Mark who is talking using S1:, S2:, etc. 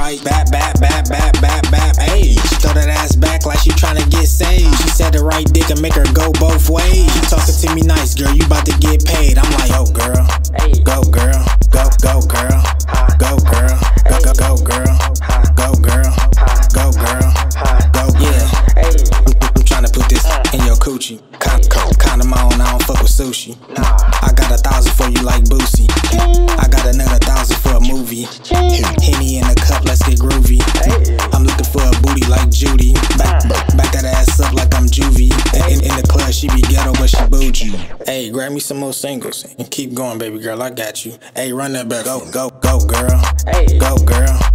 S1: like bap, bap, bap, bap, bap, bap. Hey, she throw that ass back like she tryna get saved. She said the right dick and make her go both ways. You talking to me nice, girl, you about to get paid. I'm like, oh girl, go girl, go girl, go girl, go girl, go girl, go girl, go yeah. I'm tryna put this in your coochie. Kinda my own, I don't fuck with sushi. I got 1,000 for you like Boosie. I got another 1,000 for a movie. Henny in the cup, let's get groovy. I'm looking for a booty like Judy. Back that ass up like I'm juvie. In the club, she be ghetto, but she bougie. Hey, grab me some more singles and keep going, baby girl, I got you. Hey, run that back, go girl, go girl.